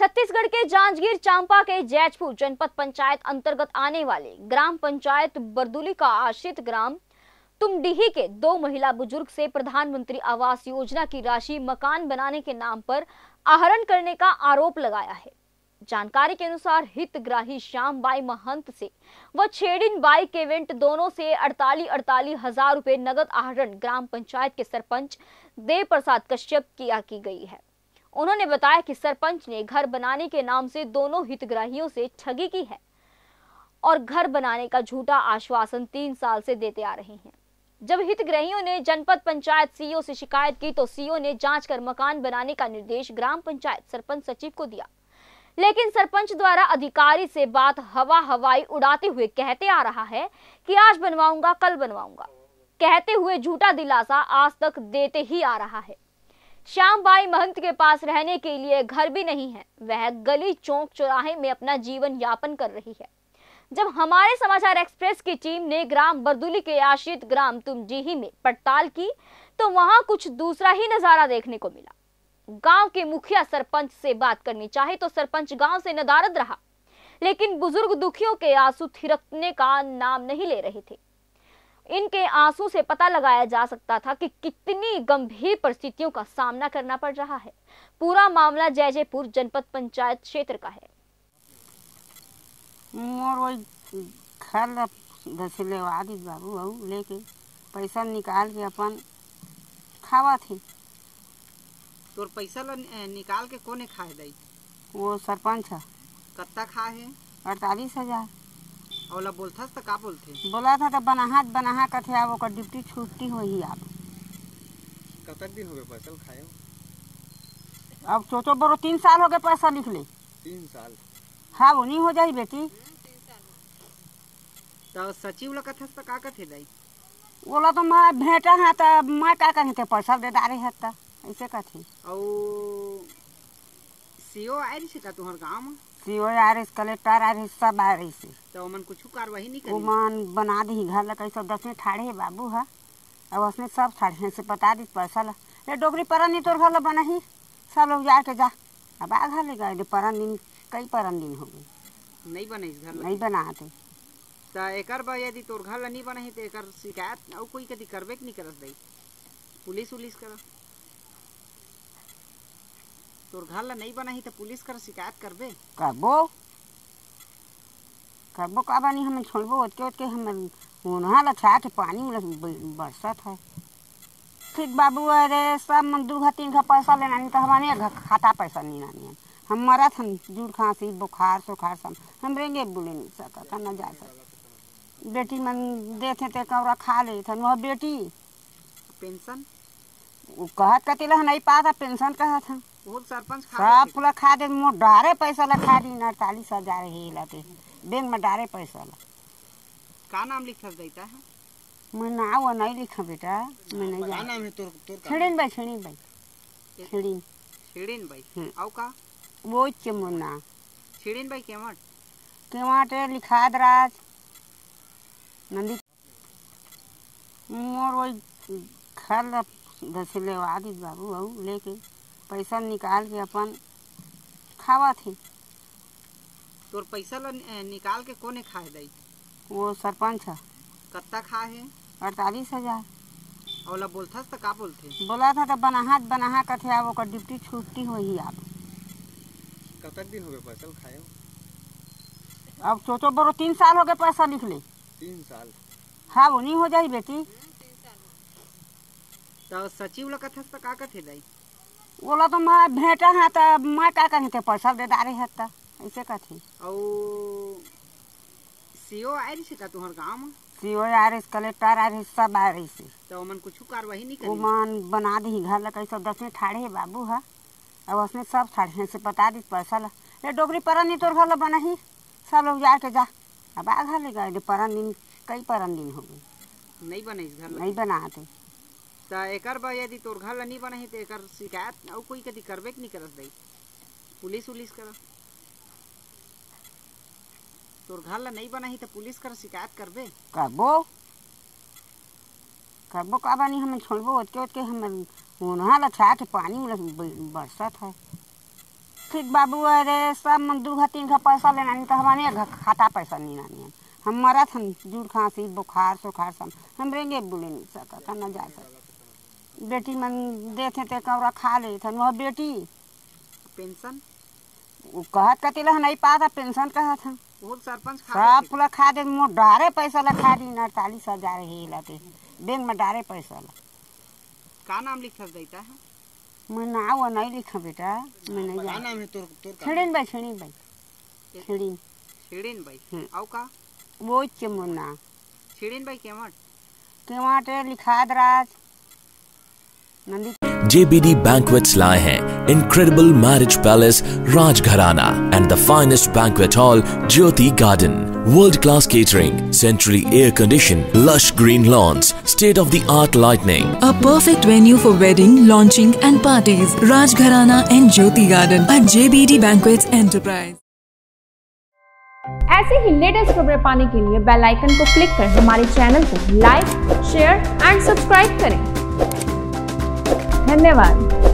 छत्तीसगढ़ के जांजगीर चांपा के जैजपुर जनपद पंचायत अंतर्गत आने वाले ग्राम पंचायत बरदुली का आश्रित ग्राम तुमडीही के 2 महिला बुजुर्ग से प्रधानमंत्री आवास योजना की राशि मकान बनाने के नाम पर आहरण करने का आरोप लगाया है। जानकारी के अनुसार हितग्राही श्याम बाई महंत से व छेड़िन बाई केवेंट दोनों से 48 हजार रुपए नगद आहरण ग्राम पंचायत के सरपंच देव प्रसाद कश्यप की गई है। उन्होंने बताया कि सरपंच ने घर बनाने के नाम से दोनों हितग्राहियों से ठगी की है और घर बनाने का झूठा आश्वासन 3 साल से देते आ रहे हैं। जब हितग्राहियों ने जनपद पंचायत सीईओ से शिकायत की तो सीईओ ने जांच कर मकान बनाने का निर्देश ग्राम पंचायत सरपंच सचिव को दिया, लेकिन सरपंच द्वारा अधिकारी से बात हवाई उड़ाते हुए कहते आ रहा है कि आज बनवाऊंगा, कल बनवाऊंगा कहते हुए झूठा दिलासा आज तक देते ही आ रहा है। श्याम बाई महंत के पास रहने के लिए घर भी नहीं है, वह गली चौक चौराहे में अपना जीवन यापन कर रही है। जब हमारे समाचार एक्सप्रेस की टीम ने ग्राम बरदुली के आश्रित ग्राम तुमडीही में पड़ताल की तो वहां कुछ दूसरा ही नजारा देखने को मिला। गांव के मुखिया सरपंच से बात करनी चाहे तो सरपंच गांव से नदारद रहा, लेकिन बुजुर्ग दुखियों के आंसू थिरकने का नाम नहीं ले रहे थे। इनके आंसू से पता लगाया जा सकता था कि कितनी गंभीर परिस्थितियों का सामना करना पड़ रहा है। पूरा मामला जैजपुर जनपद पंचायत क्षेत्र का है। मोर वही घर से लेवा दी बाबू बहू लेके पैसा निकाल के अपन खावा थे। तोर पैसा ला निकाल के कोने खाए दई? वो सरपंच है। कत्ता खा है? 48,000। औला बोलथस त का बोलथे? बोला था तो बनाहा कथे अब ओकर ड्यूटी छुट्टी होही अब। कतक दिन हो गए पैसा खाए? अब सोचो बरो 3 साल हो गए पैसा लिख ले। 3 साल? हाँ वो नहीं हो जाई बेटी। तो सचिव ला कथस त का कथे दई? बोला तो मैं भेंटा है तो मैं का कहते पैसा दे दारे है त ऐसे कथे। औ सीओ आए रही का तुहर गांव में? सीओ आ रही, कलेक्टर आ रही, सब आ रही से। तो मन कुछ कार्रवाई नहीं करी? ओमन बना दी घर ला कैसे 10 में ठाड़े है बाबू है। अब उसने सब ठाड़े से बता दी पैसा ला ये डोगरी परन नहीं तोर घर ला बना ही सब लोग जाके जा। अब आ घर ले गए परन दिन कई परन दिन हो गए नहीं बने इस घर नहीं बनाते। तो एकर बा यदि तोर घर ला नहीं बना ही तो एकर शिकायत और कोई कदी करबे नहीं करत दई? पुलिस उलिस कर तोर घर ला नहीं बना ही तो पुलिस कर शिकायत करबे? करबो का बानी हम छोड़बो ओतके हम उन्हा ला छा के पानी में बरसत है। ठीक बाबू अरे सब मन 2-3 पैसा लेना नहीं तो हमारे खाता पैसा नहीं नानी हम मरत हम जुड़ खांसी बुखार सुखार सब हम रेंगे बोले नहीं सकता न जा सकता। बेटी मन देते ते कौरा खा ले थन वह बेटी पेंशन वो कहत कतिला नहीं पाता पेंशन कहत हम बहुत सरपंच सब पूरा खा दे मोर डारे पैसा ला खा दी 48,000 हे लाते बैंक में डारे पैसा ला। का नाम लिखल देता है? मैं नाव नहीं लिखा बेटा मैं नहीं का नाम है तोर? छेड़िन भाई छेड़िन भाई औ का वो चमुना छेड़िन भाई केवाट लिखाद राज नंदी मोर वही घर से लेवा दी बाबू बहू लेके पैसा निकाल के अपन खावा थे। तोर पैसा ला निकाल के कोने खाए दई? वो सरपंच है। कत्ता खा है? 48,000। औला बोलथस त का बोलथे? बोला था तो बनाहा कथे अब ओकर ड्यूटी छुट्टी होही अब। कतक दिन हो गए पैसा खाए? अब सोचो बरो 3 साल हो गए पैसा लिख ले। 3 साल? हाँ वो नहीं हो जाई बेटी। तो सचिव ला कथस त का कथे दई? बोला तो मैं भेंटा है तो मैं का कहते पैसा दे दारे है त ऐसे कथे। औ सीओ आए रही का तुहर गांव में? सीओ आ रही, कलेक्टर आ रही, सब आ रही से। तो मन कुछ कार्रवाई नहीं करी? ओमन बना दी घर ला कैसे 10 में ठाड़े है बाबू है। अब उसने सब ठाड़े से बता दी पैसा ला ये डोगरी परन नहीं तोर घर ला बना ही सब लोग जाके जा। अब आ घर ले गए परन दिन कई परन दिन हो गए नहीं बने इस घर नहीं बनाते। तो एकर बा यदि तोर घर ला नहीं बना ही तो एकर शिकायत और कोई कदी करबे नहीं करत दई? पुलिस उलिस कर तोर घर ला नहीं बना ही तो पुलिस कर शिकायत करबे? करबो का बानी हम छोड़बो ओतके हम उन्हा ला छा के पानी में बरसत है। फिर बाबू अरे सब मन 2-3 का पैसा लेना नहीं तो हमारे खाता पैसा नहीं आनी हम मरा था जुड़ खांसी बुखार सुखार सब हम रेंगे बोले नहीं सकता न जा सकता बेटी मन देते ते कौरा खा ले था वह बेटी पेंशन वो कहत कतिला नहीं पाता पेंशन कहा था वो सरपंच सब पूरा खा दे मो डारे पैसा ला खा दी 48,000 ही लाते बैंक में डारे पैसा ला का नाम लिखा देता है मैं नाव नहीं लिखा बेटा मैं नहीं का नाम है तोर छड़ीन भाई छड़ीन छिड़ीन भाई औ का वो चमुना छिड़ीन भाई केवाट लिखा दराज नंदी JBD Banquets लाए हैं Incredible Marriage Palace Rajgharana and the finest banquet hall Jyoti Garden. World-class catering, centrally air-conditioned, lush green lawns, state-of-the-art lighting. A perfect venue for wedding, launching and parties. Rajgharana and Jyoti Garden at JBD Banquets Enterprise. ऐसे ही latest खबरें पाने के लिए bell icon को click कर हमारे channel को like, share and subscribe करें। धन्यवाद।